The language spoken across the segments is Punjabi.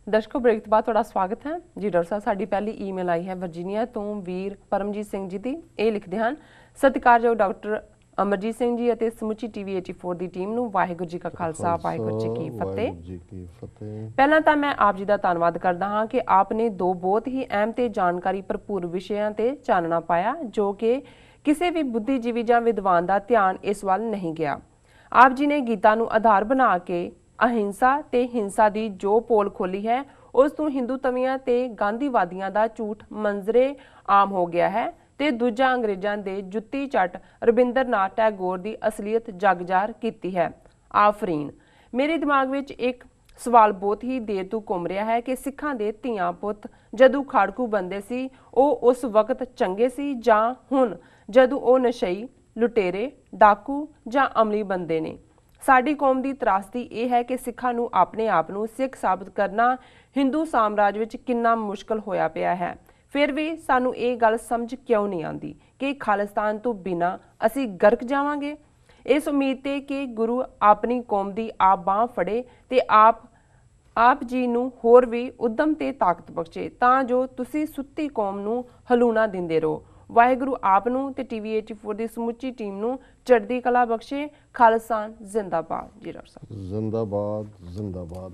दर्शकों ब्रेक तो बाद थोड़ा स्वागत है जी। डॉक्टर साहब साडी पहली ईमेल आई है वर्जीनिया तो वीर परमजीत सिंह जी दी। ਇਹ ਲਿਖਦੇ ਹਨ ਸਤਿਕਾਰਯੋਗ ਡਾਕਟਰ ਅਮਰਜੀਤ ਸਿੰਘ ਜੀ ਅਤੇ ਸਮੁੱਚੀ ਟੀਵੀ 84 ਦੀ ਟੀਮ ਨੂੰ ਵਾਹਿਗੁਰੂ ਜੀ ਕਾ ਖਾਲਸਾ ਵਾਹਿਗੁਰੂ ਜੀ ਕੀ ਫਤਿਹ। ਪਹਿਲਾਂ ਤਾਂ ਮੈਂ ਆਪ ਜੀ ਦਾ ਧੰਨਵਾਦ ਕਰਦਾ ਹਾਂ ਕਿ ਆਪ ਨੇ ਦੋ ਬਹੁਤ ਹੀ ਅਹਿਮ ਤੇ ਜਾਣਕਾਰੀ ਭਰਪੂਰ ਵਿਸ਼ਿਆਂ ਤੇ ਚਾਨਣਾ ਪਾਇਆ ਜੋ ਕਿ ਕਿਸੇ ਵੀ ਬੁੱਧੀਜੀਵੀ ਜਾਂ ਵਿਦਵਾਨ ਦਾ ਧਿਆਨ ਇਸ ਵੱਲ ਨਹੀਂ ਗਿਆ। ਆਪ ਜੀ ਨੇ ਗੀਤਾ ਨੂੰ ਆਧਾਰ ਬਣਾ ਕੇ ਅਹਿੰਸਾ ਤੇ ਹਿੰਸਾ ਦੀ ਜੋ ਪੋਲ ਖੋਲੀ ਹੈ ਉਸ ਤੋਂ ਹਿੰਦੂ ਤਵੀਆਂ ਤੇ ਗਾਂਧੀਵਾਦੀਆਂ ਦਾ ਝੂਠ ਮੰਜ਼ਰੇ ਆਮ ਹੋ ਗਿਆ ਹੈ ਤੇ ਦੂਜਾ ਅੰਗਰੇਜ਼ਾਂ ਦੇ ਜੁੱਤੀ ਚੱਟ ਰਵਿੰਦਰਨਾਥ ਟੈਗੋਰ ਦੀ ਅਸਲੀਅਤ ਜਗਜ਼ਾਹਰ ਕੀਤੀ ਹੈ। ਆਫਰੀਨ। ਮੇਰੇ ਦਿਮਾਗ ਵਿੱਚ ਇੱਕ ਸਵਾਲ ਬਹੁਤ ਹੀ ਦੇਰ ਤੋਂ ਘੁੰਮ ਰਿਹਾ ਹੈ ਕਿ ਸਿੱਖਾਂ ਦੇ ਧੀਆਂ ਪੁੱਤ ਜਦੋਂ ਖਾੜਕੂ ਬੰਦੇ ਸੀ ਉਹ ਉਸ ਵਕਤ ਚੰਗੇ ਸੀ ਜਾਂ ਹੁਣ ਜਦੋਂ ਉਹ ਨਸ਼ਈ ਲੁਟੇਰੇ ਡਾਕੂ ਜਾਂ ਅਮਲੀ ਬੰਦੇ ਨੇ। ਸਾਡੀ ਕੌਮ ਦੀ ਤਰਾਸਦੀ ਇਹ ਹੈ ਕਿ ਸਿੱਖਾਂ ਨੂੰ ਆਪਣੇ ਆਪ ਨੂੰ ਸਿੱਖ ਸਾਬਤ ਕਰਨਾ ਹਿੰਦੂ ਸਾਮਰਾਜ ਵਿੱਚ ਕਿੰਨਾ ਮੁਸ਼ਕਲ ਹੋਇਆ ਪਿਆ ਹੈ। ਫਿਰ ਵੀ ਸਾਨੂੰ ਇਹ ਗੱਲ ਸਮਝ ਕਿਉਂ ਨਹੀਂ ਆਉਂਦੀ ਕਿ ਖਾਲਿਸਤਾਨ ਤੋਂ ਬਿਨਾਂ ਅਸੀਂ ਗਰਕ ਜਾਵਾਂਗੇ। ਇਸ ਉਮੀਦ ਤੇ ਕਿ ਗੁਰੂ ਆਪਣੀ ਕੌਮ ਦੀ ਆਪ ਬਾਂਹ ਫੜੇ ਤੇ ਆਪ ਜੀ ਨੂੰ ਹੋਰ ਵੀ ਉਦਮ ਤੇ ਤਾਕਤ ਬਖਸ਼ੇ ਤਾਂ ਜੋ ਤੁਸੀਂ ਸੁੱਤੀ ਕੌਮ ਨੂੰ ਹਲੂਣਾ ਦਿੰਦੇ ਰਹੋ। ਵਾਹਿਗੁਰੂ ਆਪ ਨੂੰ ਤੇ ਟੀਵੀ 84 ਦੀ ਸਮੁੱਚੀ ਟੀਮ ਨੂੰ ਚੜ੍ਹਦੀ ਕਲਾ ਬਖਸ਼ੇ। ਖਾਲਿਸਤਾਨ ਜ਼ਿੰਦਾਬਾਦ ਜੀ। ਡਾਕਟਰ ਸਾਹਿਬ ਜ਼ਿੰਦਾਬਾਦ ਜ਼ਿੰਦਾਬਾਦ।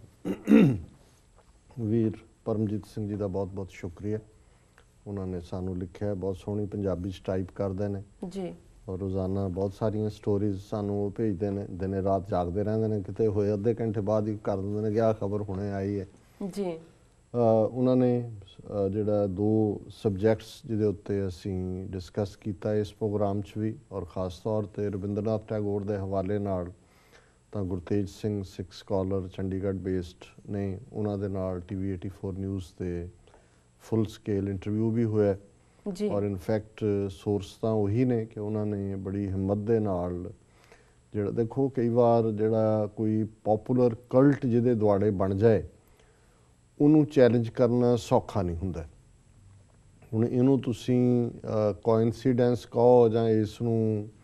ਵੀਰ ਪਰਮਜੀਤ ਸਿੰਘ ਜੀ ਦਾ ਬਹੁਤ ਬਹੁਤ ਸ਼ੁਕਰੀਆ। ਉਹਨਾਂ ਨੇ ਸਾਨੂੰ ਲਿਖਿਆ, ਬਹੁਤ ਸੋਹਣੀ ਪੰਜਾਬੀ 'ਚ ਟਾਈਪ ਕਰਦੇ ਨੇ ਜੀ ਔਰ ਰੋਜ਼ਾਨਾ ਬਹੁਤ ਸਾਰੀਆਂ ਸਟੋਰੀਜ਼ ਸਾਨੂੰ ਉਹ ਭੇਜਦੇ ਨੇ। ਦਿਨੇ ਰਾਤ ਜਾਗਦੇ ਰਹਿੰਦੇ ਨੇ, ਕਿਤੇ ਹੋਏ ਅੱਧੇ ਘੰਟੇ ਬਾਅਦ ਹੀ ਕਰ ਦਿੰਦੇ ਨੇ ਕਿ ਆਹ ਖਬਰ ਹੁਣੇ ਆਈ ਹੈ ਜੀ। ਉਹਨਾਂ ਨੇ ਜਿਹੜਾ ਦੋ ਸਬਜੈਕਟਸ ਜਿਹਦੇ ਉੱਤੇ ਅਸੀਂ ਡਿਸਕਸ ਕੀਤਾ ਇਸ ਪ੍ਰੋਗਰਾਮ 'ਚ ਵੀ ਔਰ ਖ਼ਾਸ ਤੌਰ 'ਤੇ ਰਵਿੰਦਰਨਾਥ ਟੈਗੋਰ ਦੇ ਹਵਾਲੇ ਨਾਲ ਤਾਂ ਗੁਰਤੇਜ ਸਿੰਘ ਸਿੱਖ ਸਕਾਲਰ ਚੰਡੀਗੜ੍ਹ ਬੇਸਡ ਨੇ ਉਹਨਾਂ ਦੇ ਨਾਲ ਟੀਵੀ 84 ਨਿਊਜ਼ 'ਤੇ ਫੁੱਲ ਸਕੇਲ ਇੰਟਰਵਿਊ ਵੀ ਹੋਇਆ ਜੀ। ਔਰ ਇਨਫੈਕਟ ਸੋਰਸ ਤਾਂ ਉਹੀ ਨੇ ਕਿ ਉਹਨਾਂ ਨੇ ਬੜੀ ਹਿੰਮਤ ਦੇ ਨਾਲ ਜਿਹੜਾ ਦੇਖੋ ਕਈ ਵਾਰ ਜਿਹੜਾ ਕੋਈ ਪੋਪੂਲਰ ਕਲਟ ਜਿਹਦੇ ਦੁਆਲੇ ਬਣ ਜਾਏ ਉਹਨੂੰ ਚੈਲੰਜ ਕਰਨਾ ਸੌਖਾ ਨਹੀਂ ਹੁੰਦਾ। ਹੁਣ ਇਹਨੂੰ ਤੁਸੀਂ ਕੋਇਨਸੀਡੈਂਸ ਕਹੋ ਜਾਂ ਇਸ ਨੂੰ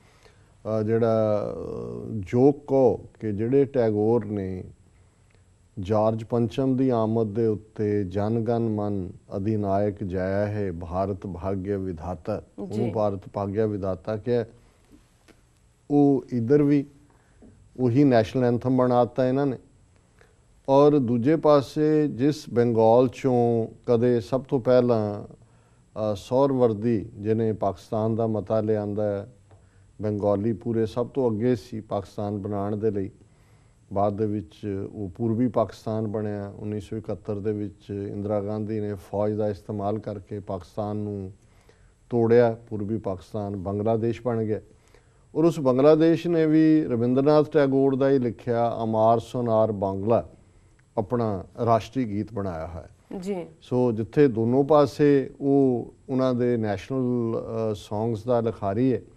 ਜਿਹੜਾ ਜੋਕ ਕਹੋ ਕਿ ਜਿਹੜੇ ਟੈਗੋਰ ਨੇ ਜਾਰਜ ਪੰਚਮ ਦੀ ਆਮਦ ਦੇ ਉੱਤੇ ਜਨ ਗਨ ਮਨ ਅਧਿਨਾਇਕ ਜਾਇਆ ਹੈ ਭਾਰਤ ਭਾਗਯ ਵਿਧਾਤਾ, ਉਹਨੂੰ ਭਾਰਤ ਭਾਗਯ ਵਿਧਾਤਾ ਕਿਹਾ। ਉਹ ਇੱਧਰ ਵੀ ਉਹੀ ਨੈਸ਼ਨਲ ਐਂਥਮ ਬਣਾਤਾ ਇਹਨਾਂ ਨੇ। ਔਰ ਦੂਜੇ ਪਾਸੇ ਜਿਸ ਬੰਗਾਲ 'ਚੋਂ ਕਦੇ ਸਭ ਤੋਂ ਪਹਿਲਾਂ ਸੌਰਵਰਦੀ ਜਿਹਨੇ ਪਾਕਿਸਤਾਨ ਦਾ ਮਤਾ ਲਿਆਂਦਾ, ਬੰਗਾਲੀ ਪੂਰੇ ਸਭ ਤੋਂ ਅੱਗੇ ਸੀ ਪਾਕਿਸਤਾਨ ਬਣਾਉਣ ਦੇ ਲਈ। ਬਾਅਦ ਦੇ ਵਿੱਚ ਉਹ ਪੂਰਬੀ ਪਾਕਿਸਤਾਨ ਬਣਿਆ। 1971 ਦੇ ਵਿੱਚ ਇੰਦਰਾ ਗਾਂਧੀ ਨੇ ਫੌਜ ਦਾ ਇਸਤੇਮਾਲ ਕਰਕੇ ਪਾਕਿਸਤਾਨ ਨੂੰ ਤੋੜਿਆ, ਪੂਰਬੀ ਪਾਕਿਸਤਾਨ ਬੰਗਲਾਦੇਸ਼ ਬਣ ਗਿਆ। ਔਰ ਉਸ ਬੰਗਲਾਦੇਸ਼ ਨੇ ਵੀ ਰਵਿੰਦਰਨਾਥ ਟੈਗੋਰ ਦਾ ਹੀ ਲਿਖਿਆ ਅਮਾਰ ਸੋਨਾਰ ਬਾਂਗਲਾ ਆਪਣਾ ਰਾਸ਼ਟਰੀ ਗੀਤ ਬਣਾਇਆ ਹੈ ਜੀ। ਸੋ ਜਿੱਥੇ ਦੋਨੋਂ ਪਾਸੇ ਉਹ ਉਹਨਾਂ ਦੇ ਨੈਸ਼ਨਲ ਸੌਂਗਸ ਦਾ ਲਿਖਾਰੀ ਹੈ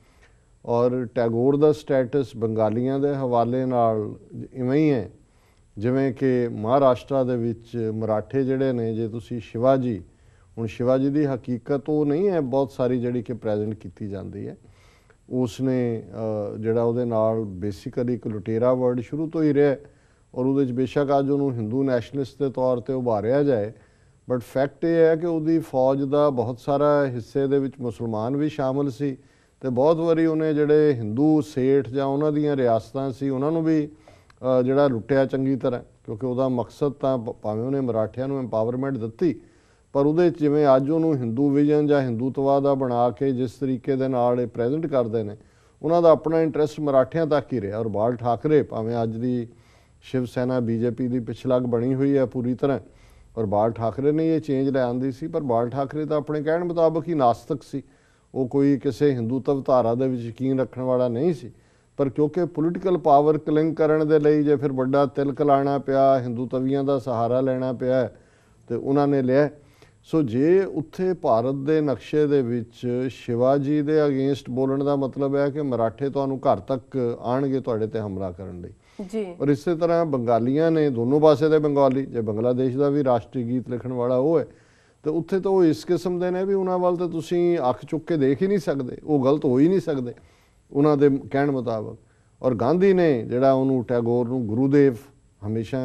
ਔਰ ਟੈਗੋਰ ਦਾ ਸਟੇਟਸ ਬੰਗਾਲੀਆਂ ਦੇ ਹਵਾਲੇ ਨਾਲ ਇਵੇਂ ਹੀ ਹੈ ਜਿਵੇਂ ਕਿ ਮਹਾਰਾਸ਼ਟਰ ਦੇ ਵਿੱਚ ਮਰਾਠੇ ਜਿਹੜੇ ਨੇ। ਜੇ ਤੁਸੀਂ ਸ਼ਿਵਾਜੀ, ਹੁਣ ਸ਼ਿਵਾਜੀ ਦੀ ਹਕੀਕਤ ਉਹ ਨਹੀਂ ਹੈ ਬਹੁਤ ਸਾਰੀ ਜਿਹੜੀ ਕਿ ਪ੍ਰੈਜ਼ੈਂਟ ਕੀਤੀ ਜਾਂਦੀ ਹੈ। ਉਸ ਨੇ ਜਿਹੜਾ ਉਹਦੇ ਨਾਲ ਬੇਸਿਕਲੀ ਇੱਕ ਲੁਟੇਰਾ ਵਰਡ ਸ਼ੁਰੂ ਤੋਂ ਹੀ ਰਿਹਾ ਔਰ ਉਹਦੇ 'ਚ ਬੇਸ਼ੱਕ ਅੱਜ ਉਹਨੂੰ ਹਿੰਦੂ ਨੈਸ਼ਨਲਿਸਟ ਦੇ ਤੌਰ 'ਤੇ ਉਭਾਰਿਆ ਜਾਏ ਬਟ ਫੈਕਟ ਇਹ ਹੈ ਕਿ ਉਹਦੀ ਫੌਜ ਦਾ ਬਹੁਤ ਸਾਰਾ ਹਿੱਸੇ ਦੇ ਵਿੱਚ ਮੁਸਲਮਾਨ ਵੀ ਸ਼ਾਮਲ ਸੀ ਅਤੇ ਬਹੁਤ ਵਾਰੀ ਉਹਨੇ ਜਿਹੜੇ ਹਿੰਦੂ ਸੇਠ ਜਾਂ ਉਹਨਾਂ ਦੀਆਂ ਰਿਆਸਤਾਂ ਸੀ ਉਹਨਾਂ ਨੂੰ ਵੀ ਜਿਹੜਾ ਲੁੱਟਿਆ ਚੰਗੀ ਤਰ੍ਹਾਂ, ਕਿਉਂਕਿ ਉਹਦਾ ਮਕਸਦ ਤਾਂ ਭਾਵੇਂ ਉਹਨੇ ਮਰਾਠਿਆਂ ਨੂੰ ਐਮਪਾਵਰਮੈਂਟ ਦਿੱਤੀ ਪਰ ਉਹਦੇ 'ਚ ਜਿਵੇਂ ਅੱਜ ਉਹਨੂੰ ਹਿੰਦੂ ਵਿਜ਼ਨ ਜਾਂ ਹਿੰਦੂਤਵਾ ਦਾ ਬਣਾ ਕੇ ਜਿਸ ਤਰੀਕੇ ਦੇ ਨਾਲ ਇਹ ਪ੍ਰੈਜ਼ੈਂਟ ਕਰਦੇ ਨੇ ਉਹਨਾਂ ਦਾ ਆਪਣਾ ਇੰਟਰਸਟ ਮਰਾਠਿਆਂ ਤੱਕ ਹੀ ਰਿਹਾ। ਔਰ ਬਾਲ ਠਾਕਰੇ ਭਾਵੇਂ ਅੱਜ ਦੀ ਸ਼ਿਵ ਸੈਨਾ ਬੀਜੇਪੀ ਦੀ ਪਿਛਲੱਗ ਬਣੀ ਹੋਈ ਹੈ ਪੂਰੀ ਤਰ੍ਹਾਂ ਔਰ ਬਾਲ ਠਾਕਰੇ ਨੇ ਇਹ ਚੇਂਜ ਲੈ ਆਂਦੀ ਸੀ ਪਰ ਬਾਲ ਠਾਕਰੇ ਤਾਂ ਆਪਣੇ ਕਹਿਣ ਮੁਤਾਬਕ ਹੀ ਨਾਸਤਕ ਸੀ। ਉਹ ਕੋਈ ਕਿਸੇ ਹਿੰਦੂਤਵ ਧਾਰਾ ਦੇ ਵਿੱਚ ਯਕੀਨ ਰੱਖਣ ਵਾਲਾ ਨਹੀਂ ਸੀ ਪਰ ਕਿਉਂਕਿ ਪੋਲੀਟੀਕਲ ਪਾਵਰ ਕਲਿੰਗ ਕਰਨ ਦੇ ਲਈ ਜੇ ਫਿਰ ਵੱਡਾ ਤਿਲਕ ਲਾਉਣਾ ਪਿਆ, ਹਿੰਦੂਤਵੀਆਂ ਦਾ ਸਹਾਰਾ ਲੈਣਾ ਪਿਆ ਅਤੇ ਉਹਨਾਂ ਨੇ ਲਿਆ। ਸੋ ਜੇ ਉੱਥੇ ਭਾਰਤ ਦੇ ਨਕਸ਼ੇ ਦੇ ਵਿੱਚ ਸ਼ਿਵਾਜੀ ਦੇ ਅਗੇਂਸਟ ਬੋਲਣ ਦਾ ਮਤਲਬ ਹੈ ਕਿ ਮਰਾਠੇ ਤੁਹਾਨੂੰ ਘਰ ਤੱਕ ਆਉਣਗੇ ਤੁਹਾਡੇ 'ਤੇ ਹਮਲਾ ਕਰਨ ਲਈ ਜੀ। ਔਰ ਇਸੇ ਤਰ੍ਹਾਂ ਬੰਗਾਲੀਆਂ ਨੇ ਦੋਨੋਂ ਪਾਸੇ ਦੇ ਬੰਗਾਲੀ, ਜੇ ਬੰਗਲਾਦੇਸ਼ ਦਾ ਵੀ ਰਾਸ਼ਟਰੀ ਗੀਤ ਲਿਖਣ ਵਾਲਾ ਉਹ ਹੈ ਅਤੇ ਉੱਥੇ ਤਾਂ ਉਹ ਇਸ ਕਿਸਮ ਦੇ ਨੇ ਵੀ ਉਹਨਾਂ ਵੱਲ ਤਾਂ ਤੁਸੀਂ ਅੱਖ ਚੁੱਕ ਕੇ ਦੇਖ ਹੀ ਨਹੀਂ ਸਕਦੇ, ਉਹ ਗਲਤ ਹੋ ਹੀ ਨਹੀਂ ਸਕਦੇ ਉਹਨਾਂ ਦੇ ਕਹਿਣ ਮੁਤਾਬਕ। ਔਰ ਗਾਂਧੀ ਨੇ ਜਿਹੜਾ ਉਹਨੂੰ ਟੈਗੋਰ ਨੂੰ ਗੁਰੂਦੇਵ ਹਮੇਸ਼ਾ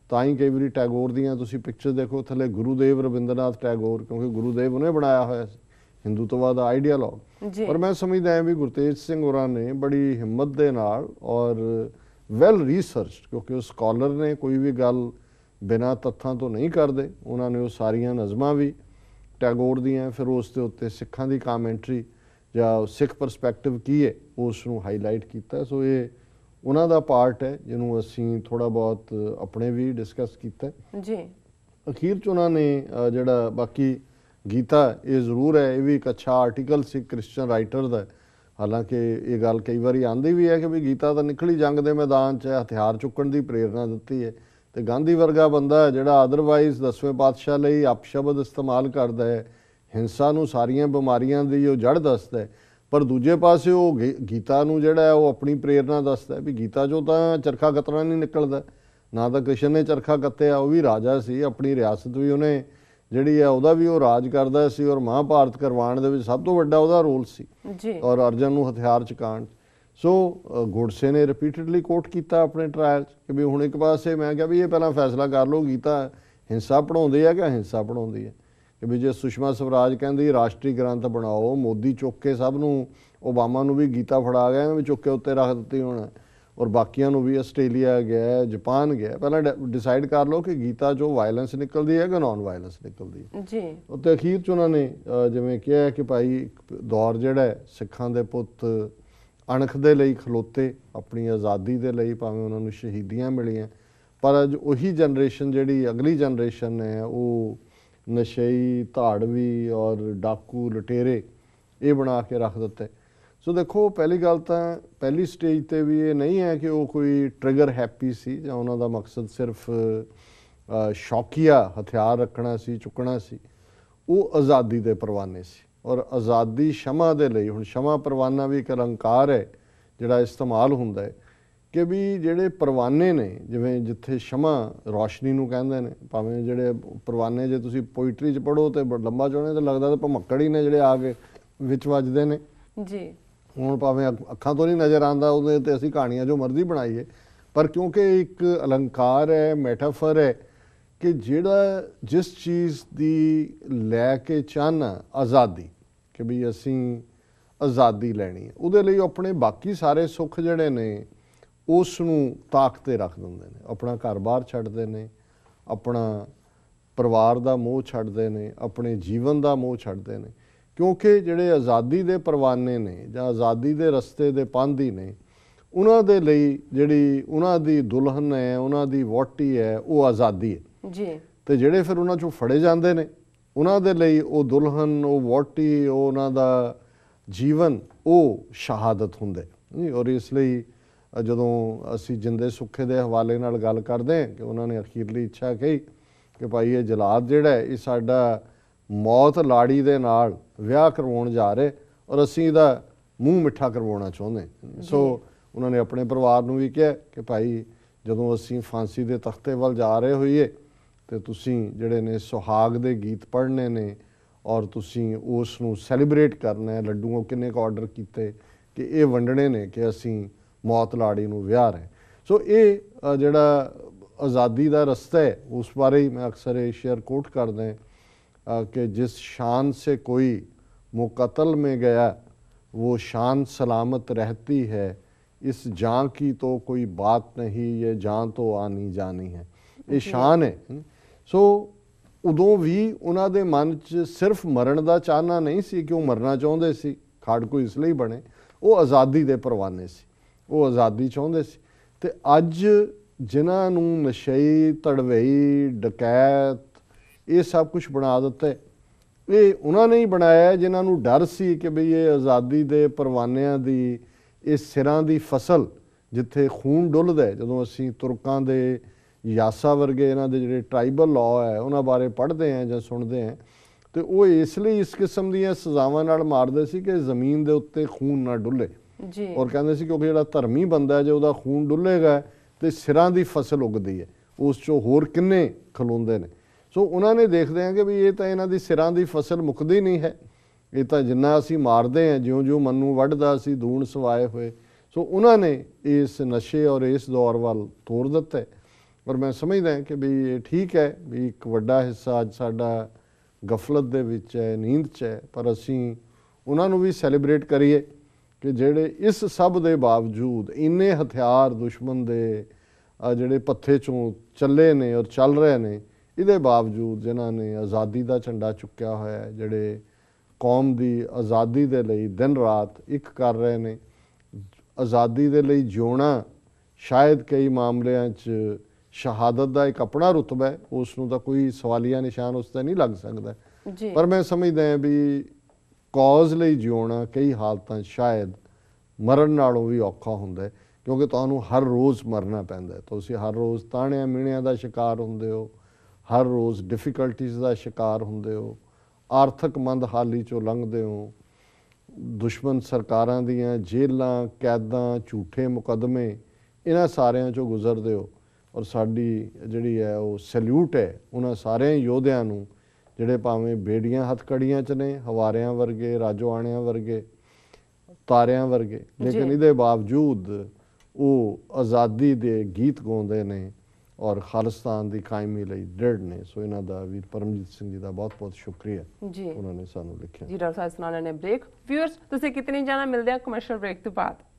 ਤਾਂ ਹੀ ਕਈ ਵਾਰੀ ਟੈਗੋਰ ਦੀਆਂ ਤੁਸੀਂ ਪਿਕਚਰ ਦੇਖੋ, ਥੱਲੇ ਗੁਰੂਦੇਵ ਰਵਿੰਦਰਨਾਥ ਟੈਗੋਰ, ਕਿਉਂਕਿ ਗੁਰੂਦੇਵ ਉਹਨੇ ਬਣਾਇਆ ਹੋਇਆ ਸੀ, ਹਿੰਦੂਤਵਾ ਦਾ ਆਈਡੀਆਲੋਗ। ਜੀ ਪਰ ਮੈਂ ਸਮਝਦਾ ਹਾਂ ਵੀ ਗੁਰਤੇਜ ਸਿੰਘ ਹੋਰਾਂ ਨੇ ਬੜੀ ਹਿੰਮਤ ਦੇ ਨਾਲ ਔਰ ਵੈਲ ਰਿਸਰਚਡ, ਕਿਉਂਕਿ ਉਹ ਸਕਾਲਰ ਨੇ, ਕੋਈ ਵੀ ਗੱਲ ਬਿਨਾਂ ਤੱਥਾਂ ਤੋਂ ਨਹੀਂ ਕਰਦੇ, ਉਹਨਾਂ ਨੇ ਉਹ ਸਾਰੀਆਂ ਨਜ਼ਮਾਂ ਵੀ ਟੈਗੋਰ ਦੀਆਂ, ਫਿਰ ਉਸ ਦੇ ਉੱਤੇ ਸਿੱਖਾਂ ਦੀ ਕਾਮੈਂਟਰੀ ਜਾਂ ਸਿੱਖ ਪਰਸਪੈਕਟਿਵ ਕੀ ਹੈ ਉਸ ਨੂੰ ਹਾਈਲਾਈਟ ਕੀਤਾ। ਸੋ ਇਹ ਉਹਨਾਂ ਦਾ ਪਾਰਟ ਹੈ ਜਿਹਨੂੰ ਅਸੀਂ ਥੋੜ੍ਹਾ ਬਹੁਤ ਆਪਣੇ ਵੀ ਡਿਸਕਸ ਕੀਤਾ ਜੀ। ਅਖੀਰ 'ਚ ਉਹਨਾਂ ਨੇ ਜਿਹੜਾ ਬਾਕੀ ਗੀਤਾ, ਇਹ ਜ਼ਰੂਰ ਹੈ, ਇਹ ਵੀ ਇੱਕ ਅੱਛਾ ਆਰਟੀਕਲ ਸੀ ਕ੍ਰਿਸਚਨ ਰਾਈਟਰ ਦਾ। ਹਾਲਾਂਕਿ ਇਹ ਗੱਲ ਕਈ ਵਾਰੀ ਆਉਂਦੀ ਵੀ ਹੈ ਕਿ ਵੀ ਗੀਤਾ ਤਾਂ ਨਿਕਲੀ ਜੰਗ ਦੇ ਮੈਦਾਨ 'ਚ ਹਥਿਆਰ ਚੁੱਕਣ ਦੀ ਪ੍ਰੇਰਨਾ ਦਿੱਤੀ ਹੈ, ਤੇ ਗਾਂਧੀ ਵਰਗਾ ਬੰਦਾ ਜਿਹੜਾ ਅਦਰਵਾਈਜ਼ 10ਵੇਂ ਪਾਤਸ਼ਾਹ ਲਈ ਅਪਸ਼ਬਦ ਇਸਤੇਮਾਲ ਕਰਦਾ ਹੈ, ਹਿੰਸਾ ਨੂੰ ਸਾਰੀਆਂ ਬਿਮਾਰੀਆਂ ਦੀ ਉਹ ਜੜ ਦੱਸਦਾ ਹੈ, ਪਰ ਦੂਜੇ ਪਾਸੇ ਉਹ ਗੀਤਾ ਨੂੰ ਜਿਹੜਾ ਹੈ ਉਹ ਆਪਣੀ ਪ੍ਰੇਰਨਾ ਦੱਸਦਾ ਵੀ ਗੀਤਾ 'ਚੋਂ ਤਾਂ ਚਰਖਾ ਕੱਤਣਾ ਨਹੀਂ ਨਿਕਲਦਾ। ਨਾ ਤਾਂ ਕ੍ਰਿਸ਼ਨ ਨੇ ਚਰਖਾ ਕੱਤਿਆ, ਉਹ ਵੀ ਰਾਜਾ ਸੀ, ਆਪਣੀ ਰਿਆਸਤ ਵੀ ਉਹਨੇ ਜਿਹੜੀ ਹੈ ਉਹਦਾ ਵੀ ਉਹ ਰਾਜ ਕਰਦਾ ਸੀ, ਔਰ ਮਹਾਭਾਰਤ ਕਰਵਾਉਣ ਦੇ ਵਿੱਚ ਸਭ ਤੋਂ ਵੱਡਾ ਉਹਦਾ ਰੋਲ ਸੀ ਜੀ। ਔਰ ਅਰਜਨ ਨੂੰ ਹਥਿਆਰ ਚੁਕਾਉਣ। ਸੋ ਗੋਡਸੇ ਨੇ ਰਿਪੀਟਡਲੀ ਕੋਟ ਕੀਤਾ ਆਪਣੇ ਟਰਾਇਲ 'ਚ ਕਿ ਵੀ ਹੁਣ ਇੱਕ ਪਾਸੇ ਮੈਂ ਕਿਹਾ ਵੀ ਇਹ ਪਹਿਲਾਂ ਫੈਸਲਾ ਕਰ ਲਓ ਗੀਤਾ ਹਿੰਸਾ ਪੜ੍ਹਾਉਂਦੀ ਹੈ ਕਿ ਅਹਿੰਸਾ ਪੜ੍ਹਾਉਂਦੀ ਹੈ, ਕਿ ਵੀ ਜੇ ਸੁਸ਼ਮਾ ਸਵਰਾਜ ਕਹਿੰਦੀ ਰਾਸ਼ਟਰੀ ਗ੍ਰੰਥ ਬਣਾਓ, ਮੋਦੀ ਚੁੱਕ ਕੇ ਸਭ ਨੂੰ, ਓਬਾਮਾ ਨੂੰ ਵੀ ਗੀਤਾ ਫੜਾ ਗਿਆ ਵੀ ਚੁੱਕ ਕੇ ਉੱਤੇ ਰੱਖ ਦਿੱਤੀ ਹੁਣ, ਔਰ ਬਾਕੀਆਂ ਨੂੰ ਵੀ, ਆਸਟ੍ਰੇਲੀਆ ਗਿਆ, ਜਾਪਾਨ ਗਿਆ, ਪਹਿਲਾਂ ਡਿਸਾਈਡ ਕਰ ਲਓ ਕਿ ਗੀਤਾ 'ਚੋਂ ਵਾਇਲੈਂਸ ਨਿਕਲਦੀ ਹੈ ਕਿ ਨਾਨ ਵਾਇਲੈਂਸ ਨਿਕਲਦੀ ਹੈ ਜੀ। ਉੱਤੇ ਅਖੀਰ 'ਚ ਉਹਨਾਂ ਨੇ ਜਿਵੇਂ ਕਿਹਾ ਕਿ ਭਾਈ ਇੱਕ ਦੌਰ ਜਿਹੜਾ ਹੈ ਸਿੱਖਾਂ ਦੇ ਪੁੱਤ ਅਣਖ ਦੇ ਲਈ ਖਲੋਤੇ, ਆਪਣੀ ਆਜ਼ਾਦੀ ਦੇ ਲਈ, ਭਾਵੇਂ ਉਹਨਾਂ ਨੂੰ ਸ਼ਹੀਦੀਆਂ ਮਿਲੀਆਂ, ਪਰ ਅੱਜ ਉਹੀ ਜਨਰੇਸ਼ਨ ਜਿਹੜੀ ਅਗਲੀ ਜਨਰੇਸ਼ਨ ਹੈ ਉਹ ਨਸ਼ਈ, ਧਾੜਵੀ ਔਰ ਡਾਕੂ ਲੁਟੇਰੇ ਇਹ ਬਣਾ ਕੇ ਰੱਖ ਦਿੱਤੇ। ਸੋ ਦੇਖੋ, ਪਹਿਲੀ ਗੱਲ ਤਾਂ ਪਹਿਲੀ ਸਟੇਜ ਤੇ ਵੀ ਇਹ ਨਹੀਂ ਹੈ ਕਿ ਉਹ ਕੋਈ ਟ੍ਰਿਗਰ ਹੈਪੀ ਸੀ ਜਾਂ ਉਹਨਾਂ ਦਾ ਮਕਸਦ ਸਿਰਫ ਸ਼ੌਕੀਆ ਹਥਿਆਰ ਰੱਖਣਾ ਸੀ, ਚੁੱਕਣਾ ਸੀ। ਉਹ ਆਜ਼ਾਦੀ ਦੇ ਪਰਵਾਨੇ ਸੀ, ਔਰ ਆਜ਼ਾਦੀ ਸ਼ਮਾ ਦੇ ਲਈ, ਹੁਣ ਸ਼ਮਾ ਪਰਵਾਨਾ ਵੀ ਇੱਕ ਅਲੰਕਾਰ ਹੈ ਜਿਹੜਾ ਇਸਤੇਮਾਲ ਹੁੰਦਾ ਹੈ ਕਿ ਵੀ ਜਿਹੜੇ ਪਰਵਾਨੇ ਨੇ, ਜਿਵੇਂ ਜਿੱਥੇ ਸ਼ਮਾ ਰੌਸ਼ਨੀ ਨੂੰ ਕਹਿੰਦੇ ਨੇ, ਭਾਵੇਂ ਜਿਹੜੇ ਪਰਵਾਨੇ ਜੇ ਤੁਸੀਂ ਪੋਇਟਰੀ 'ਚ ਪੜ੍ਹੋ ਤੇ ਲੰਬਾ ਚੌੜੇ ਤਾਂ ਲੱਗਦਾ ਤਾਂ ਭਮੱਕੜ ਹੀ ਨੇ ਜਿਹੜੇ ਆ ਕੇ ਵਿੱਚ ਵੱਜਦੇ ਨੇ ਜੀ। ਹੁਣ ਭਾਵੇਂ ਅੱਖਾਂ ਤੋਂ ਨਹੀਂ ਨਜ਼ਰ ਆਉਂਦਾ, ਉਹਦੇ ਤੇ ਅਸੀਂ ਕਹਾਣੀਆਂ ਜੋ ਮਰਜ਼ੀ ਬਣਾਈਏ, ਪਰ ਕਿਉਂਕਿ ਇੱਕ ਅਲੰਕਾਰ ਹੈ, ਮੈਟਾਫਰ ਹੈ ਕਿ ਜਿਹੜਾ ਜਿਸ ਚੀਜ਼ ਦੀ ਲੈ ਕੇ ਚਾਹਨਾ ਆਜ਼ਾਦੀ, ਕਿ ਵੀ ਅਸੀਂ ਆਜ਼ਾਦੀ ਲੈਣੀ ਹੈ, ਉਹਦੇ ਲਈ ਆਪਣੇ ਬਾਕੀ ਸਾਰੇ ਸੁੱਖ ਜਿਹੜੇ ਨੇ ਉਸ ਨੂੰ ਤਾਕ 'ਤੇ ਰੱਖ ਦਿੰਦੇ ਨੇ, ਆਪਣਾ ਘਰ-ਬਾਰ ਛੱਡਦੇ ਨੇ, ਆਪਣਾ ਪਰਿਵਾਰ ਦਾ ਮੋਹ ਛੱਡਦੇ ਨੇ, ਆਪਣੇ ਜੀਵਨ ਦਾ ਮੋਹ ਛੱਡਦੇ ਨੇ, ਕਿਉਂਕਿ ਜਿਹੜੇ ਆਜ਼ਾਦੀ ਦੇ ਪਰਵਾਨੇ ਨੇ ਜਾਂ ਆਜ਼ਾਦੀ ਦੇ ਰਸਤੇ ਦੇ ਪਾਂਧੀ ਨੇ, ਉਹਨਾਂ ਦੇ ਲਈ ਜਿਹੜੀ ਉਹਨਾਂ ਦੀ ਦੁਲਹਨ ਹੈ, ਉਹਨਾਂ ਦੀ ਵਹੁਟੀ ਹੈ, ਉਹ ਆਜ਼ਾਦੀ ਹੈ ਜੀ। ਤੇ ਜਿਹੜੇ ਫਿਰ ਉਹਨਾਂ 'ਚੋਂ ਫੜੇ ਜਾਂਦੇ ਨੇ, ਉਹਨਾਂ ਦੇ ਲਈ ਉਹ ਦੁਲਹਨ, ਉਹ ਵਹੁਟੀ, ਉਹ ਉਹਨਾਂ ਦਾ ਜੀਵਨ, ਉਹ ਸ਼ਹਾਦਤ ਹੁੰਦੇ। ਔਰ ਇਸ ਲਈ ਜਦੋਂ ਅਸੀਂ ਜਿੰਦੇ ਸੁੱਖੇ ਦੇ ਹਵਾਲੇ ਨਾਲ ਗੱਲ ਕਰਦੇ ਹਾਂ ਕਿ ਉਹਨਾਂ ਨੇ ਅਖੀਰਲੀ ਇੱਛਾ ਕਹੀ ਕਿ ਭਾਈ ਇਹ ਜਲਾਦ ਜਿਹੜਾ ਇਹ ਸਾਡਾ ਮੌਤ ਲਾੜੀ ਦੇ ਨਾਲ ਵਿਆਹ ਕਰਵਾਉਣ ਜਾ ਰਹੇ ਔਰ ਅਸੀਂ ਇਹਦਾ ਮੂੰਹ ਮਿੱਠਾ ਕਰਵਾਉਣਾ ਚਾਹੁੰਦੇ। ਸੋ ਉਹਨਾਂ ਨੇ ਆਪਣੇ ਪਰਿਵਾਰ ਨੂੰ ਵੀ ਕਿਹਾ ਕਿ ਭਾਈ ਜਦੋਂ ਅਸੀਂ ਫਾਂਸੀ ਦੇ ਤਖਤੇ ਵੱਲ ਜਾ ਰਹੇ ਹੋਈਏ ਤੇ ਤੁਸੀਂ ਜਿਹੜੇ ਨੇ ਸੁਹਾਗ ਦੇ ਗੀਤ ਪੜ੍ਹਨੇ ਨੇ ਔਰ ਤੁਸੀਂ ਉਸ ਨੂੰ ਸੈਲੀਬ੍ਰੇਟ ਕਰਨਾ ਹੈ। ਲੱਡੂਆਂ ਕਿੰਨੇ ਕੁ ਆਰਡਰ ਕੀਤੇ ਕਿ ਇਹ ਵੰਡਣੇ ਨੇ ਕਿ ਅਸੀਂ ਮੌਤ ਲਾੜੀ ਨੂੰ ਵਿਆਹ ਰਹੇ। ਸੋ ਇਹ ਜਿਹੜਾ ਆਜ਼ਾਦੀ ਦਾ ਰਸਤਾ ਹੈ ਉਸ ਬਾਰੇ ਹੀ ਮੈਂ ਅਕਸਰ ਇਹ ਸ਼ੇਅਰ ਕੋਟ ਕਰਦਾ ਹਾਂ कि जिस शान से कोई मुकतल में गया वो शान सलामत रहती है, इस जान की तो कोई बात नहीं, ये जान तो आनी जानी है। ये शान है। सो ਉਦੋਂ ਵੀ ਉਹਨਾਂ ਦੇ ਮਨ 'ਚ ਸਿਰਫ ਮਰਨ ਦਾ ਚਾਹਨਾ ਨਹੀਂ ਸੀ ਕਿ ਉਹ ਮਰਨਾ ਚਾਹੁੰਦੇ ਸੀ, ਖਾੜਕੂ ਇਸ ਲਈ ਬਣੇ, ਉਹ ਆਜ਼ਾਦੀ ਦੇ ਪਰਵਾਨੇ ਸੀ, ਉਹ ਆਜ਼ਾਦੀ ਚਾਹੁੰਦੇ ਸੀ। ਤੇ ਅੱਜ ਜਿਨ੍ਹਾਂ ਨੂੰ ਨਸ਼ਈ, ਧੜਵਈ, ਡਕੈਤ ਇਹ ਸਭ ਕੁਛ ਬਣਾ ਦਿੱਤਾ, ਇਹ ਉਹਨਾਂ ਨੇ ਹੀ ਬਣਾਇਆ ਜਿਨ੍ਹਾਂ ਨੂੰ ਡਰ ਸੀ ਕਿ ਬਈ ਇਹ ਆਜ਼ਾਦੀ ਦੇ ਪਰਵਾਨਿਆਂ ਦੀ ਇਹ ਸਿਰਾਂ ਦੀ ਫਸਲ ਜਿੱਥੇ ਖੂਨ ਡੁੱਲਦਾ। ਜਦੋਂ ਅਸੀਂ ਤੁਰਕਾਂ ਦੇ ਯਾਸਾ ਵਰਗੇ ਇਹਨਾਂ ਦੇ ਜਿਹੜੇ ਟਰਾਈਬਲ ਲਾਅ ਹੈ ਉਹਨਾਂ ਬਾਰੇ ਪੜ੍ਹਦੇ ਹਾਂ ਜਾਂ ਸੁਣਦੇ ਹਾਂ ਤੇ ਉਹ ਇਸ ਲਈ ਇਸ ਕਿਸਮ ਦੀਆਂ ਸਜ਼ਾਵਾਂ ਨਾਲ ਮਾਰਦੇ ਸੀ ਕਿ ਜ਼ਮੀਨ ਦੇ ਉੱਤੇ ਖੂਨ ਨਾ ਡੁੱਲੇ ਜੀ। ਔਰ ਕਹਿੰਦੇ ਸੀ ਕਿਉਂਕਿ ਜਿਹੜਾ ਧਰਮੀ ਬੰਦਾ ਜੇ ਉਹਦਾ ਖੂਨ ਡੁੱਲੇਗਾ ਤੇ ਸਿਰਾਂ ਦੀ ਫਸਲ ਉੱਗਦੀ ਹੈ, ਉਸ 'ਚੋਂ ਹੋਰ ਕਿੰਨੇ ਖਲੋਂਦੇ ਨੇ। ਸੋ ਉਹਨਾਂ ਨੇ ਦੇਖਦੇ ਹਾਂ ਕਿ ਵੀ ਇਹ ਤਾਂ ਇਹਨਾਂ ਦੀ ਸਿਰਾਂ ਦੀ ਫਸਲ ਮੁੱਕਦੀ ਨਹੀਂ ਹੈ, ਇਹ ਤਾਂ ਜਿੰਨਾ ਅਸੀਂ ਮਾਰਦੇ ਹਾਂ ਜਿਉਂ-ਜਿਉਂ ਮਨ ਨੂੰ ਵੱਢਦਾ ਅਸੀਂ ਦੂਣ ਸਵਾਏ ਹੋਏ। ਸੋ ਉਹਨਾਂ ਨੇ ਇਸ ਨਸ਼ੇ ਔਰ ਇਸ ਦੌਰ ਵੱਲ ਤੋਰ ਦਿੱਤਾ ਪਰ ਮੈਂ ਸਮਝਦਾ ਕਿ ਵੀ ਇਹ ਠੀਕ ਹੈ ਵੀ ਇੱਕ ਵੱਡਾ ਹਿੱਸਾ ਅੱਜ ਸਾਡਾ ਗਫਲਤ ਦੇ ਵਿੱਚ ਹੈ, ਨੀਂਦ 'ਚ ਹੈ, ਪਰ ਅਸੀਂ ਉਹਨਾਂ ਨੂੰ ਵੀ ਸੈਲੀਬ੍ਰੇਟ ਕਰੀਏ ਕਿ ਜਿਹੜੇ ਇਸ ਸਭ ਦੇ ਬਾਵਜੂਦ ਇੰਨੇ ਹਥਿਆਰ ਦੁਸ਼ਮਣ ਦੇ ਜਿਹੜੇ ਪੱਥੇ 'ਚੋਂ ਚੱਲੇ ਨੇ ਔਰ ਚੱਲ ਰਹੇ ਨੇ, ਇਹਦੇ ਬਾਵਜੂਦ ਜਿਨ੍ਹਾਂ ਨੇ ਆਜ਼ਾਦੀ ਦਾ ਝੰਡਾ ਚੁੱਕਿਆ ਹੋਇਆ ਹੈ, ਜਿਹੜੇ ਕੌਮ ਦੀ ਆਜ਼ਾਦੀ ਦੇ ਲਈ ਦਿਨ ਰਾਤ ਇੱਕ ਕਰ ਰਹੇ ਨੇ। ਆਜ਼ਾਦੀ ਦੇ ਲਈ ਜਿਉਣਾ ਸ਼ਾਇਦ ਕਈ ਮਾਮਲਿਆਂ 'ਚ ਸ਼ਹਾਦਤ ਦਾ ਇੱਕ ਆਪਣਾ ਰੁਤਬਾ ਹੈ, ਉਸ ਨੂੰ ਤਾਂ ਕੋਈ ਸਵਾਲੀਆ ਨਿਸ਼ਾਨ ਉਸ 'ਤੇ ਨਹੀਂ ਲੱਗ ਸਕਦਾ ਜੀ। ਪਰ ਮੈਂ ਸਮਝਦਾ ਹਾਂ ਵੀ ਕੌਜ਼ ਲਈ ਜਿਉਣਾ ਕਈ ਹਾਲਤਾਂ 'ਚ ਸ਼ਾਇਦ ਮਰਨ ਨਾਲੋਂ ਵੀ ਔਖਾ ਹੁੰਦਾ ਹੈ, ਕਿਉਂਕਿ ਤੁਹਾਨੂੰ ਹਰ ਰੋਜ਼ ਮਰਨਾ ਪੈਂਦਾ ਹੈ। ਤੁਸੀਂ ਹਰ ਰੋਜ਼ ਤਾਣਿਆਂ ਮੀਣਿਆਂ ਦਾ ਸ਼ਿਕਾਰ ਹੁੰਦੇ ਹੋ, ਹਰ ਰੋਜ਼ ਡਿਫਿਕਲਟੀਜ਼ ਦਾ ਸ਼ਿਕਾਰ ਹੁੰਦੇ ਹੋ, ਆਰਥਿਕ ਮੰਦਹਾਲੀ 'ਚੋਂ ਲੰਘਦੇ ਹੋ, ਦੁਸ਼ਮਣ ਸਰਕਾਰਾਂ ਦੀਆਂ ਜੇਲ੍ਹਾਂ, ਕੈਦਾਂ, ਝੂਠੇ ਮੁਕੱਦਮੇ, ਇਹਨਾਂ ਸਾਰਿਆਂ 'ਚੋਂ ਗੁਜ਼ਰਦੇ ਹੋ। ਔਰ ਸਾਡੀ ਜਿਹੜੀ ਹੈ ਉਹ ਸੈਲਿਊਟ ਹੈ ਉਹਨਾਂ ਸਾਰਿਆਂ ਯੋਧਿਆਂ ਨੂੰ ਜਿਹੜੇ ਭਾਵੇਂ ਬੇੜੀਆਂ ਹੱਥਕੜੀਆਂ 'ਚ ਨੇ, ਹਵਾਰਿਆਂ ਵਰਗੇ, ਰਾਜੋਆਣਿਆਂ ਵਰਗੇ, ਤਾਰਿਆਂ ਵਰਗੇ, ਲੇਕਿਨ ਇਹਦੇ ਬਾਵਜੂਦ ਉਹ ਆਜ਼ਾਦੀ ਦੇ ਗੀਤ ਗਾਉਂਦੇ ਨੇ ਔਰ ਖਾਲਿਸਤਾਨ ਦੀ ਕਾਇਮੀ ਲਈ ਦ੍ਰਿੜ ਨੇ। ਸੋ ਇਹਨਾਂ ਦਾ ਵੀਰ ਪਰਮਜੀਤ ਸਿੰਘ ਜੀ ਦਾ ਬਹੁਤ ਬਹੁਤ ਸ਼ੁਕਰੀਆ ਜੀ, ਉਹਨਾਂ ਨੇ ਸਾਨੂੰ ਲਿਖਿਆ। ਜੀ ਡਾਕਟਰ ਸਾਹਿਬ ਸੁਣਾਉਣੇ ਨੇ ਬ੍ਰੇਕ। ਵਿਊਅਰਸ ਤੁਸੀਂ ਕਿਤਨੀ ਜਾਣਾ, ਮਿਲਦੇ ਆ ਕਮਰਸ਼ੀਅਲ ਬ੍ਰੇਕ ਤੋਂ ਬਾਅਦ।